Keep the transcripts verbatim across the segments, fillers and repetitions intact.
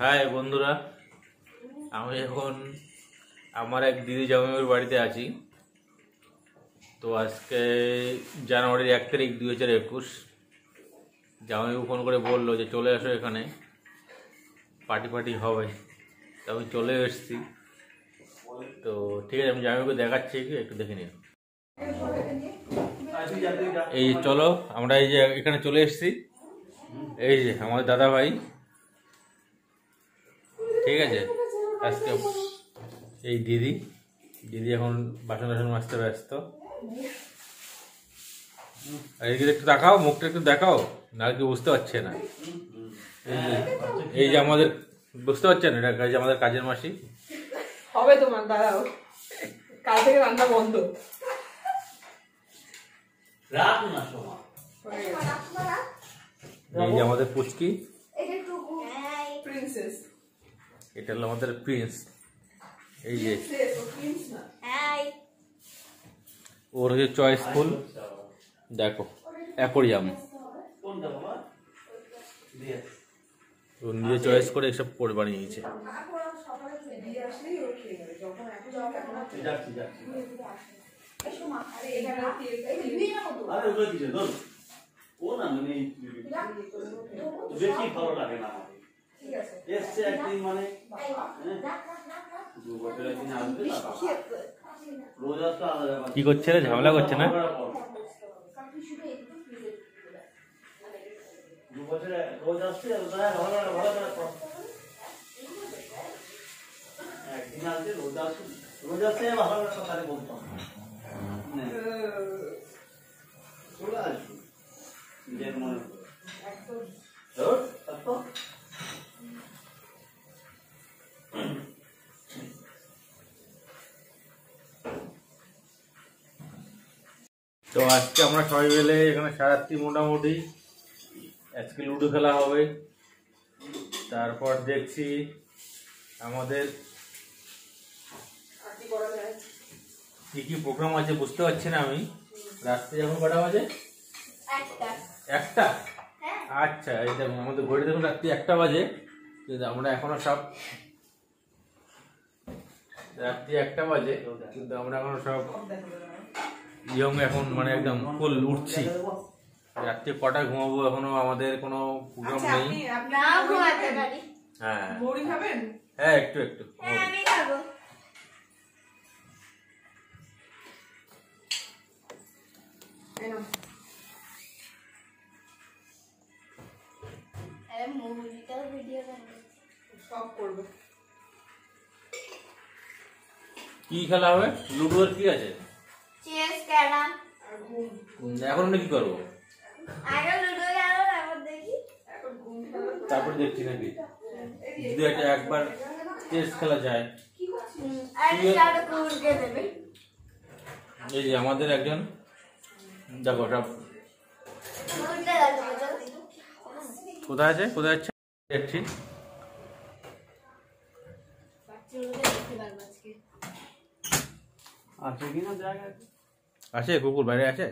High বন্ধুরা, আমি এখন আমার এক দিদি জামাইবাবুর বাড়িতে আছি। তো আজকে জানুয়ারির এক তারিখ দুই হাজার একুশ জামাইবাবু ফোন করে বললো যে চলে আসো, এখানে পার্টি ফার্টি হবে। তো আমি চলে এসেছি। তো ঠিক আছে, আমি জামাইবাবুকে দেখাচ্ছি, একটু দেখে নিন। এই চলো, আমরা এই যে এখানে চলে এসেছি। এই যে আমাদের দাদা ভাই, ঠিক আছে। আজকে এই দিদি দিদি এখন বাসন টাসন মাজতে ব্যস্ত। আর এদিকে একটু দেখাও, মুখটা একটু দেখাও, না কি বুঝতে পারছে না। এই যে এই যে আমাদের বুঝতে পারছেন, এটা যে আমাদের কাজের মাসি হবে। তোমার দাঁড়াও, কাল থেকে রান্না বন্ধ। এই যে আমাদের পুচকি, প্রিন্সেস, এটা হলো আমাদের প্রিন্স। এই যে ওর হচ্ছে চয়েস ফুল, দেখো অ্যাকোরিয়াম, ও নিজে চয়েস করে এসব করে বানিয়েছে। বেশি ভালো লাগে না এসছে একদিন, মানে কি করছে রে, ঝামেলা করছে না? রোজ আসছে একদিন আসছে, রোজ আসছে রোজ আসছে ভালো কথা বলতাম, চলে আসবো নিজের মনে তো আজকে আমরা সবাই মিলে এখানে সারাত্রি মোটামুটি আজকে লুডো খেলা হবে। তারপর দেখছি আমাদের কি কি প্রোগ্রাম আছে বুঝতে পারছি না আমি। রাত্রে যখন কটা বাজে? একটা। আচ্ছা, এই দেখুন আমাদের ঘড়ি দেখুন রাত্রি একটা বাজে, কিন্তু আমরা এখনো সব রাত্রি একটা বাজে কিন্তু আমরা এখনো সব ইয়ং, এখন মানে একদম ফুল উঠছি। রাত্রে কটা ঘুমাবো এখনো আমাদের কোনো প্রোগ্রাম নেই। হ্যাঁ হ্যাঁ, একটু একটু কি খেলা হবে? লুডো আর কি আছে? Chess, carrom. এখন কি করবো? আগে লুডো খেলো, তারপর দেখি। তারপর দেখছি নাকি যদি এটা একবার চেস খেলা যায়। এই যে আমাদের একজন দেখো সব কোথায় আছে, কোথায় আছে দেখছি। আছে কিনা জায়গা আছে, কুকুর বাইরে আছে।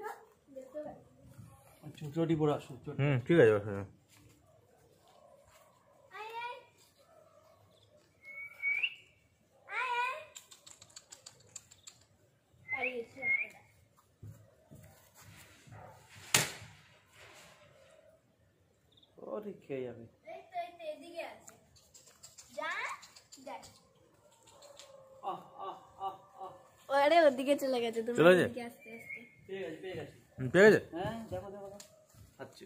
চটি পরে আসো। হুম, ঠিক আছে। ওরে খেয়ে যাবে। আরে ওদিকে চলে গেছে, তুমি চলে গেছে? এদিকে আস্তে আস্তে পেয়ে গেছে পেয়ে গেছে পেয়ে গেছে। হ্যাঁ দেখো দেখো আচ্ছা।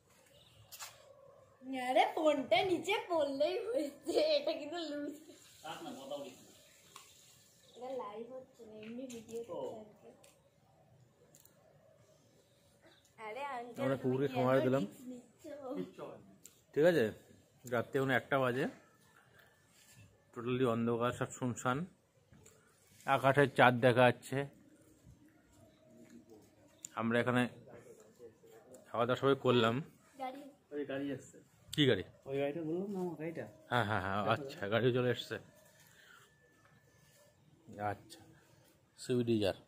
আরে ফোনটা নিচে পড়লেই হয়েছে, এটা কিন্তু লুজ। কাট না, কথা বলি। এটা লাইভ হচ্ছে না, এমনি ভিডিও করতে। আরে আঙ্কেল, আমরা কুকুরকে খাবার দিলাম, ঠিক আছে। রাত্রে এখন একটা বাজে, টোটালি অন্ধকার, সব শুনশান। আকাশের চাঁদ দেখা যাচ্ছে। আমরা এখানে খাওয়া দাওয়া সবাই করলাম। গাড়ি ওই গাড়ি আসছে। কি গাড়ি? ওই গাড়িটা বললাম না, আমার গাড়িটা। হ্যাঁ হ্যাঁ হ্যাঁ, আচ্ছা, গাড়ি চলে এসছে। আচ্ছা, সুইফট ডিজায়ার।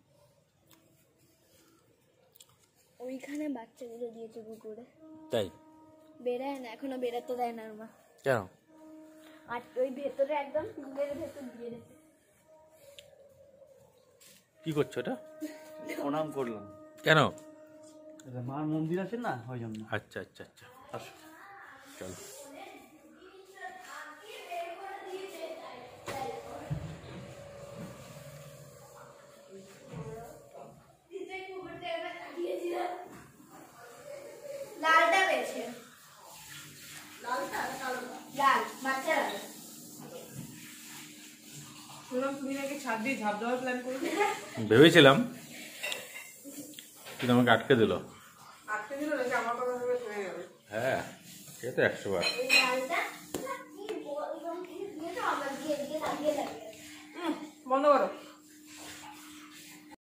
ওইখানে বাচ্চাগুলো দিয়েছে কুকুরে, তাই বেরায় না, এখনো বেরাতে দেয় না মা। কেন? আর ওই ভেতরে একদম টুলের ভেতর দিয়ে রেখে কি করছো এটা? প্রণাম করলাম। কেন? এটা মার মন্দির আছে না, ওই জন্য। আচ্ছা আচ্ছা আচ্ছা, আসো। চলো। লালটা পেয়েছে লালটা কালোটা লাল বাচ্চা লাল শুনলাম তুমি নাকি ছাদ দিয়ে ঝাঁপ দেওয়ার প্ল্যান করেছো। ভেবেছিলাম, কিন্তু আমাকে আটকে দিল। আটকে দিল নাকি আমার কথা ভেবে থেমে যাবে। হ্যাঁ, সে তো একশো বার। এই লালটা কি বল দিয়ে তো আমরা দিয়ে দিয়ে লাগিয়ে লাগে হুম, বন্ধ করো।